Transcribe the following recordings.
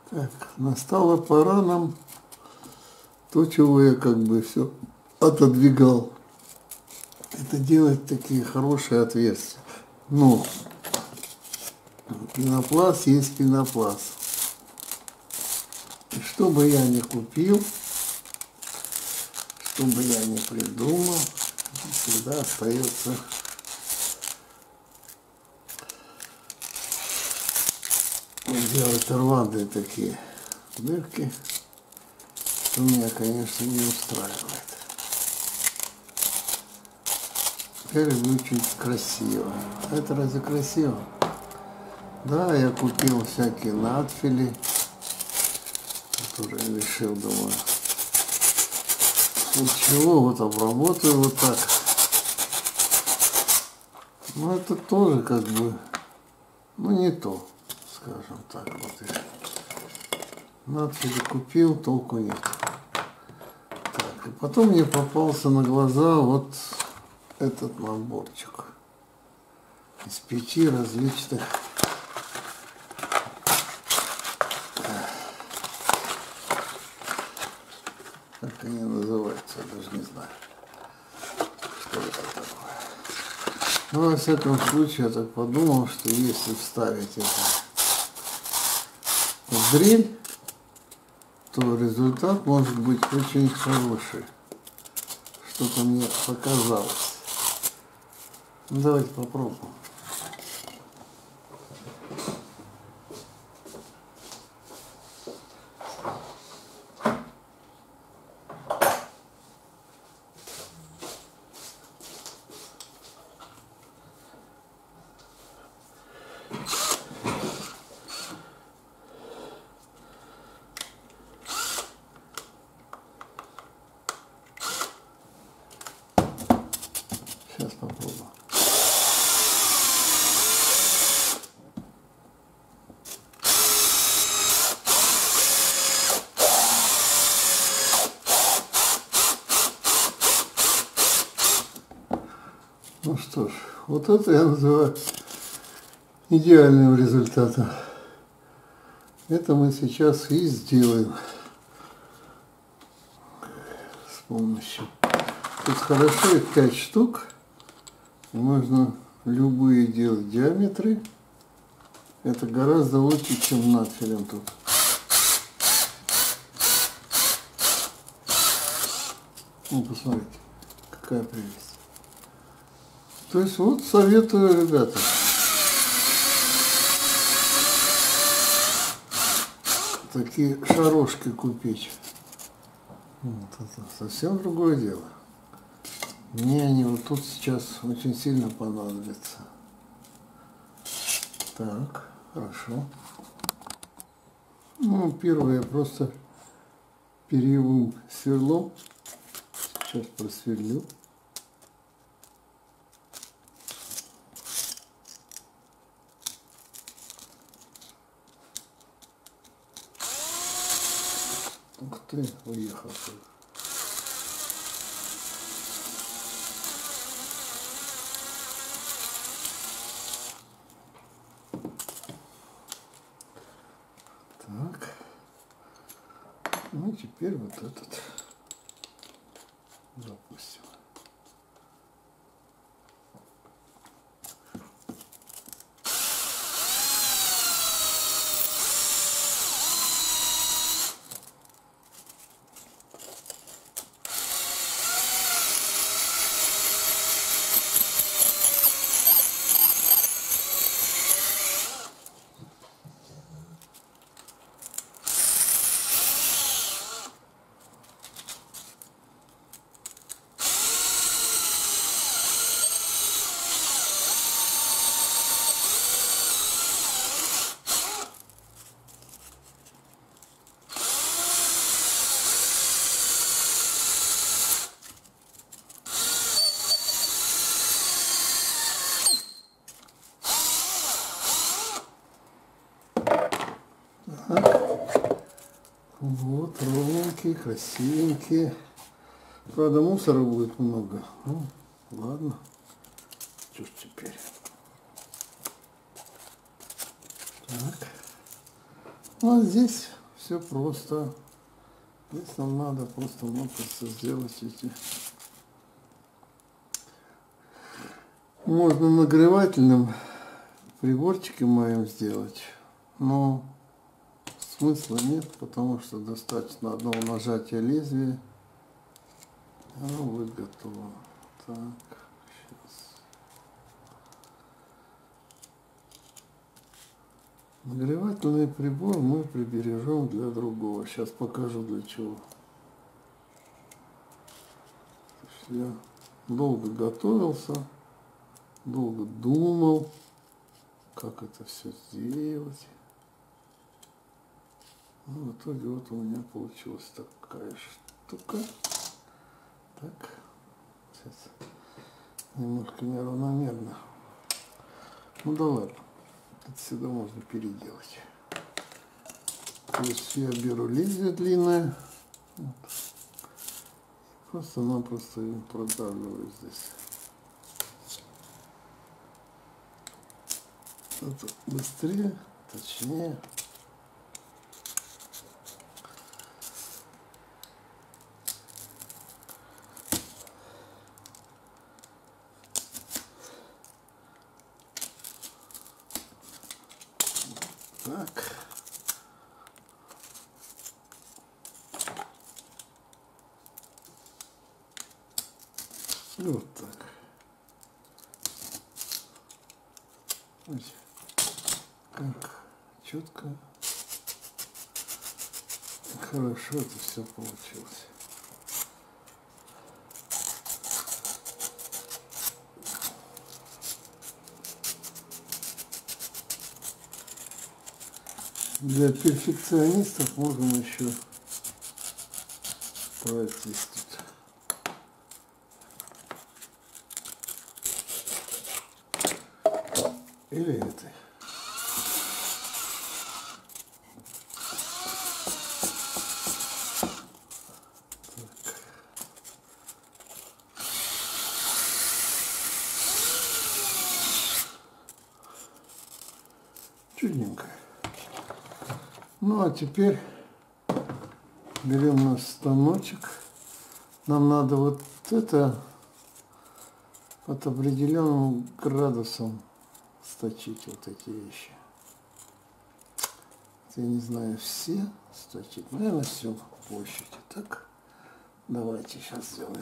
Так, настала пора нам то, чего я как бы все отодвигал. Это делать такие хорошие отверстия. Но пенопласт есть пенопласт. И что бы я ни купил, что бы я ни придумал, всегда остается делать рваные такие дырки, что меня, конечно, не устраивает. Теперь будет красиво. Это разве красиво? Да, я купил всякие надфили, которые решил, думаю, ничего, вот обработаю вот так. Но это тоже как бы, ну не то, скажем так. Вот надфили купил, толку нет. Так, и потом мне попался на глаза вот этот наборчик из 5 различных как они называются, я даже не знаю, что это такое. Но во всяком случае я так подумал, что если вставить это в дрель, то результат может быть очень хороший. Что-то мне показалось. Ну, давайте попробуем. Сейчас попробую. Ну что ж, вот это я называю идеальным результатом. Это мы сейчас и сделаем с помощью. Тут хорошо, их 5 штук. Можно любые делать диаметры. Это гораздо лучше, чем надфилем тут. Ну, посмотрите, какая прелесть. То есть вот советую, ребята. Такие шарошки купить. Вот это совсем другое дело. Мне они вот тут сейчас очень сильно понадобятся. Так, хорошо. Ну, первое я просто перьевым сверлом. Сейчас просверлю. Ух ты, уехал. Так. Ну, теперь вот этот запустим. Так. Вот, ровненькие, красивенькие. Правда, мусора будет много. Ну, ладно. Что ж теперь? Так. Вот здесь все просто. Здесь нам надо просто сделать эти. Можно нагревательным приборчиком моим сделать, но смысла нет, потому что достаточно одного нажатия лезвия, оно будет готово. Так, сейчас. Нагревательный прибор мы прибережем для другого. Сейчас покажу для чего. Я долго готовился, долго думал, как это все сделать. Ну, в итоге вот у меня получилась такая штука. Так, сейчас немножко неравномерно. Ну да ладно, это всегда можно переделать. То есть я беру лезвие длинное, вот, просто-напросто им продавливаю здесь. Это быстрее, точнее. Так. И вот так. Ой, как четко, хорошо это все получилось. Для перфекционистов можно еще пройтись тут. Или этой. Чудненько. Ну а теперь берем наш станочек. Нам надо вот это под определенным градусом сточить вот эти вещи. Я не знаю, все сточить, наверное, всю площадь. Так, давайте сейчас сделаем.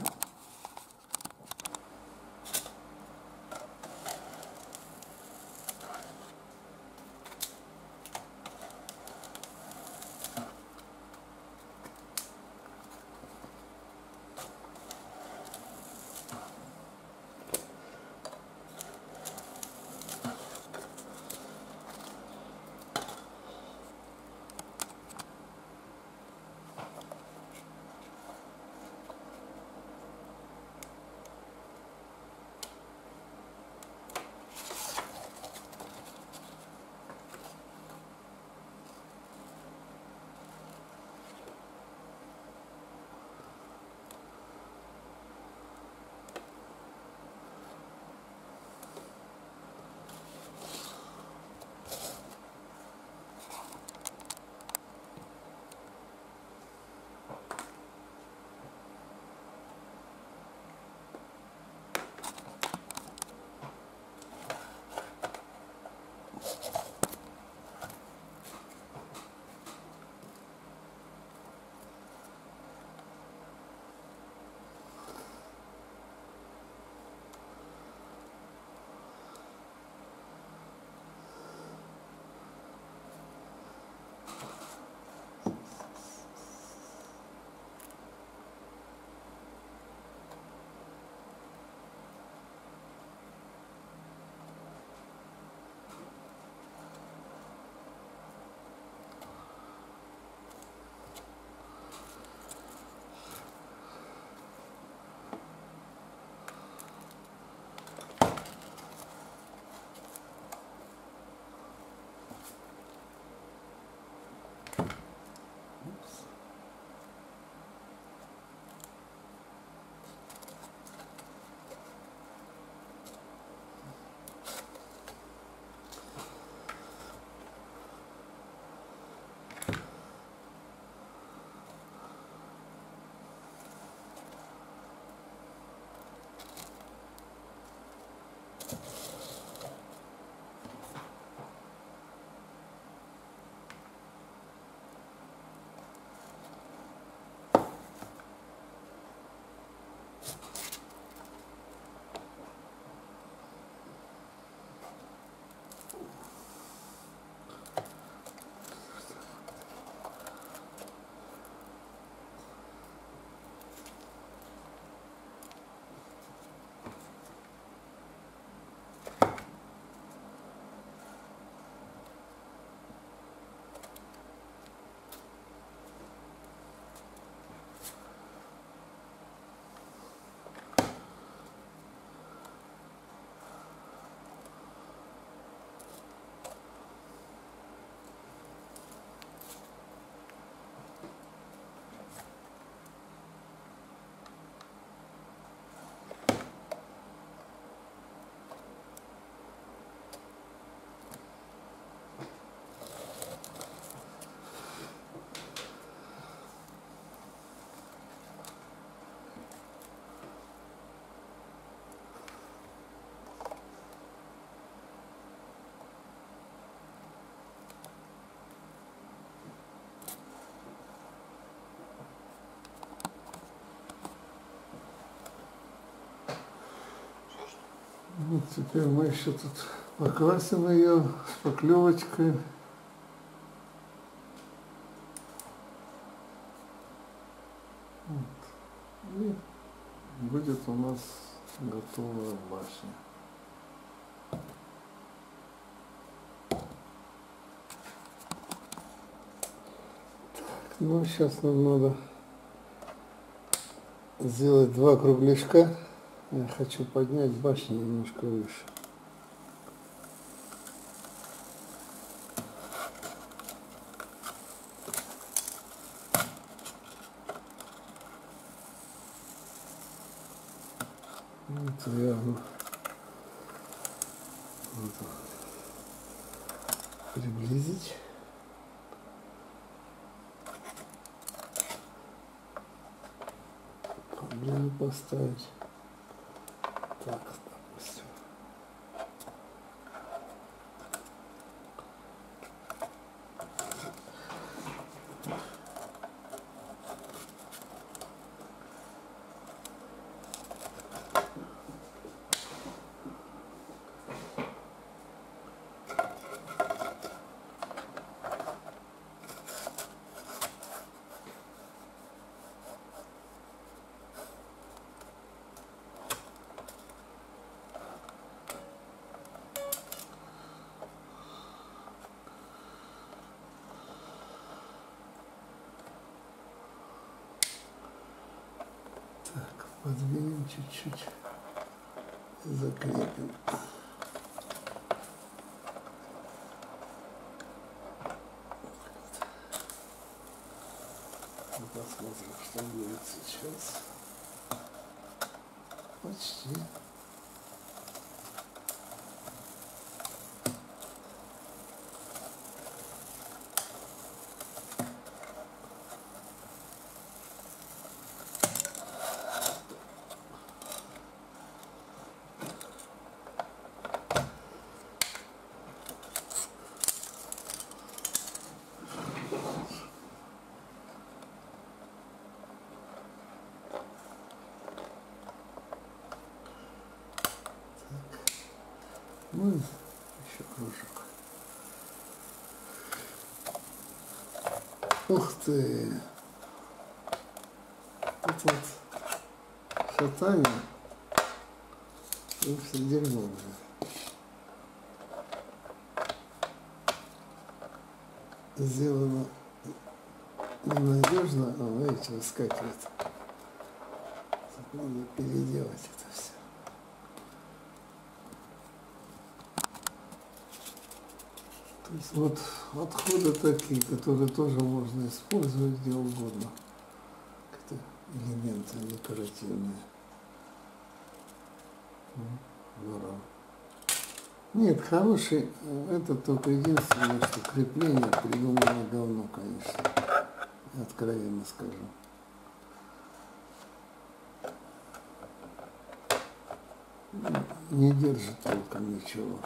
Вот теперь мы еще тут покрасим ее шпаклевочкой. Вот. И будет у нас готовая башня. Так, ну сейчас нам надо сделать 2 кругляшка. Я хочу поднять башню немножко выше. Вот я вот приблизить. Поближе поставить. Так, допустим. Так, подвинем чуть-чуть, закрепим. Посмотрим, что будет сейчас. Почти. Ну и еще кружок. Ух ты! Это вот шатание и все дерьмо уже. Сделано ненадежно, а видите, выскакивает. Надо переделать это все. То есть вот отходы такие, которые тоже можно использовать где угодно. Это элементы декоративные. Здорово. Нет, хороший, это только единственное, что крепление придумано говно, конечно. Откровенно скажу. Не держит толком ничего.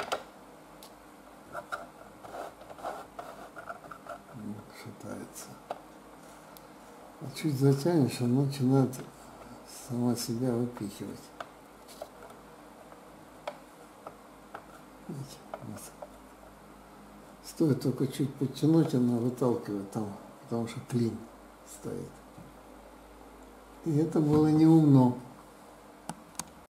Шатается. А чуть затянешь, она начинает сама себя выпихивать. Видите, вот. Стоит только чуть подтянуть, она выталкивает там, потому что клин стоит. И это было неумно.